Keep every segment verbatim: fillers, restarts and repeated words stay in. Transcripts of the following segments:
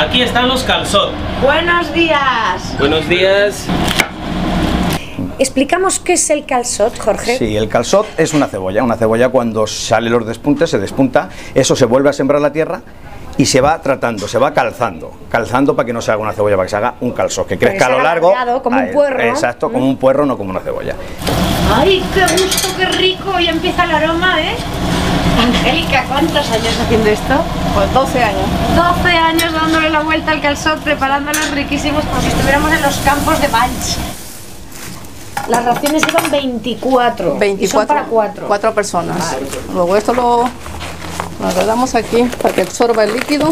Aquí están los calçot. Buenos días. Buenos días. ¿Explicamos qué es el calçot, Jorge? Sí, el calçot es una cebolla. Una cebolla cuando sale los despuntes, se despunta, eso se vuelve a sembrar la tierra y se va tratando, se va calzando, calzando para que no se haga una cebolla, para que se haga un calçot, que crezca a lo largo. Como un puerro. Exacto, como un puerro, no como una cebolla. ¡Ay, qué gusto, qué rico! Ya empieza el aroma, ¿eh? Angélica, ¿cuántos años haciendo esto? Pues doce años. doce años dándole la vuelta al calçot, preparándolos riquísimos como si estuviéramos en los campos de Valls. Las raciones llevan veinticuatro. veinticuatro. Y son para cuatro. Cuatro personas. Vale. Luego esto lo, lo enredamos aquí para que absorba el líquido.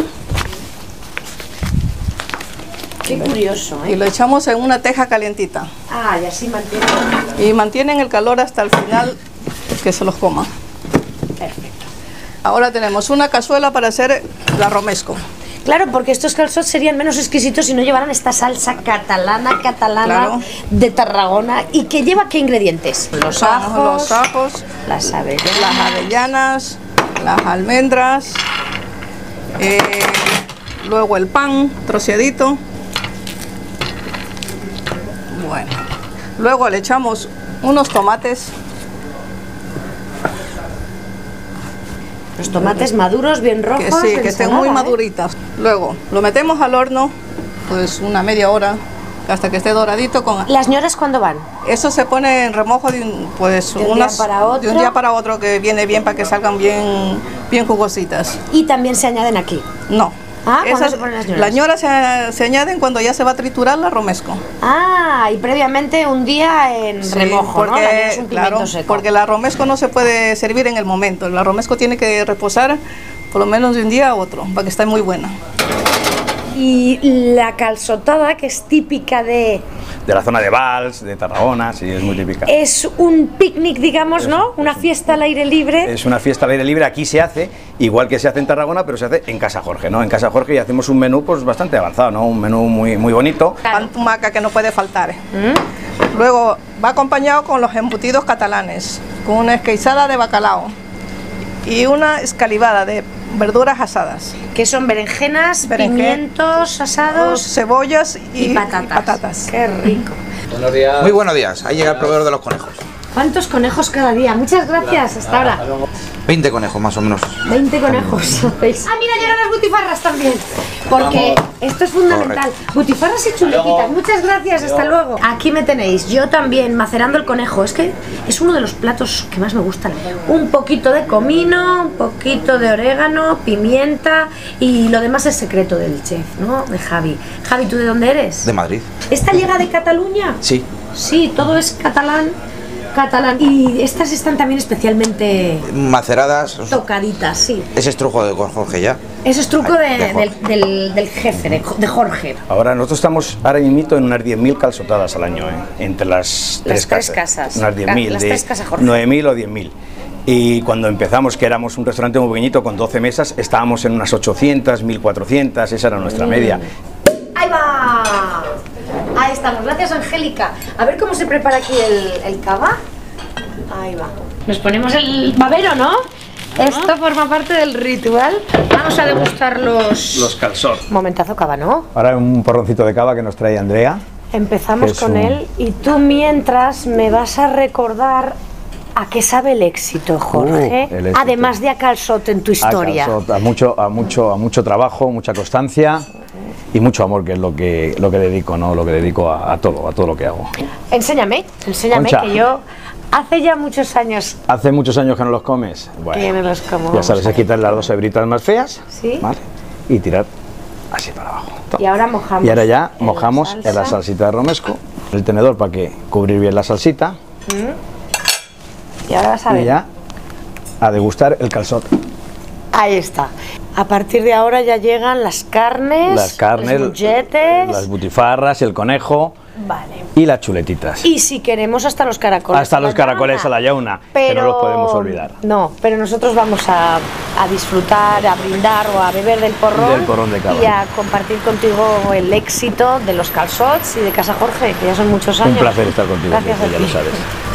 Qué curioso, ¿eh? Y lo echamos en una teja calientita. Ah, y así mantiene. Y mantienen el calor hasta el final que se los coma. Perfecto. Ahora tenemos una cazuela para hacer la romesco. Claro, porque estos calçots serían menos exquisitos si no llevaran esta salsa catalana, catalana, claro, de Tarragona. ¿Y que lleva qué ingredientes? Los ajos, los ajos, las avellanas, las, avellanas, las almendras, eh, luego el pan troceadito. Bueno, luego le echamos unos tomates. Los tomates maduros, bien rojos. Que sí, que estén muy maduritas. ¿eh? Luego lo metemos al horno, pues una media hora, hasta que esté doradito. Con... ¿Las ñoras cuándo van? Eso se pone en remojo de un, pues, ¿De un unas, día para otro? de un día para otro, que viene bien para que salgan bien, bien jugositas. ¿Y también se añaden aquí? No. Ah, ¿cuándo Esas, se ponen las ñoras? Las ñoras se, se añaden cuando ya se va a triturar la romesco. Ah, y previamente un día en Sí, remojo, porque, ¿no? La ñora es un pimiento claro, seco. porque la romesco no se puede servir en el momento. La romesco tiene que reposar por lo menos de un día a otro, para que esté muy buena. Y la calçotada, que es típica de... De la zona de Valls, de Tarragona, sí, es muy típica. Es un picnic, digamos, ¿no? Una fiesta al aire libre. Es una fiesta al aire libre, aquí se hace, igual que se hace en Tarragona, pero se hace en Casa Jorge, ¿no? En Casa Jorge y hacemos un menú pues bastante avanzado, ¿no? Un menú muy, muy bonito. Pan tumaca, que no puede faltar. ¿Mm? Luego va acompañado con los embutidos catalanes, con una esqueixada de bacalao y una escalivada de verduras asadas. Que son berenjenas, Berenjen, pimientos asados, cebollas y, y patatas. y patatas. Qué rico. Buenos días. Muy buenos días, ahí llega el proveedor de los conejos. ¿Cuántos conejos cada día? Muchas gracias, hasta ahora. veinte conejos más o menos. veinte conejos. Ah, mira, llegan las butifarras también. Porque esto es fundamental. Butifarras y chuletitas. Muchas gracias, hasta luego. Aquí me tenéis, yo también macerando el conejo. Es que es uno de los platos que más me gustan. Un poquito de comino, un poquito de orégano, pimienta y lo demás es secreto del chef, ¿no? De Javi. Javi, ¿tú de dónde eres? De Madrid. ¿Esta llega de Cataluña? Sí. Sí, todo es catalán. Catalán. Y estas están también especialmente Maceradas. tocaditas, sí. Ese es truco de Jorge ya. Ese es truco Ay, de, de del, del, del jefe, de, de Jorge. Ahora nosotros estamos ahora mismo en unas diez mil calçotadas al año, ¿eh? Entre las, Las tres, tres casas. casas. Unas diez mil, Las de tres casas Jorge. nueve mil o diez mil. Y cuando empezamos, que éramos un restaurante muy pequeñito con doce mesas, estábamos en unas ochocientas, mil cuatrocientas, esa era nuestra Mm. media. ¡Ahí va! Ahí estamos, gracias Angélica. A ver cómo se prepara aquí el, el cava. Ahí va. Nos ponemos el babero, ¿no? Esto forma parte del ritual. Vamos a degustar los... Los calçot. Momentazo cava, ¿no? Ahora un porroncito de cava que nos trae Andrea. Empezamos Es con un- él y tú mientras me vas a recordar a qué sabe el éxito, Jorge. Uh, el éxito. Además de a calçot en tu historia. A, calçot, a mucho, a mucho, a mucho trabajo, mucha constancia y mucho amor, que es lo que, lo que dedico, ¿no? Lo que dedico a, a todo, a todo lo que hago. Enséñame, enséñame Concha. que yo hace ya muchos años Hace muchos años que no los comes. Bueno, que no los como. ya sabes, es quitar las dos hebritas más feas, Sí. ¿vale? Y tirar así para abajo. Y ahora mojamos. Y ahora ya en mojamos salsa. en la salsita de romesco, el tenedor para que cubrir bien la salsita. Y ahora vas a ver. Y ya a degustar el calçot. Ahí está. A partir de ahora ya llegan las carnes, Las carnes, los bulletes. las butifarras, el conejo Vale. y las chuletitas. Y si queremos hasta los caracoles. Hasta a la los caracoles llauna. a la yauna, Pero... que no los podemos olvidar. No, pero nosotros vamos a, a disfrutar, a brindar o a beber del porrón. Del porrón de cava. Y a compartir contigo el éxito de los calçots y de Casa Jorge, que ya son muchos años. Un placer estar contigo, Gracias Pepe, a ya ti. lo sabes.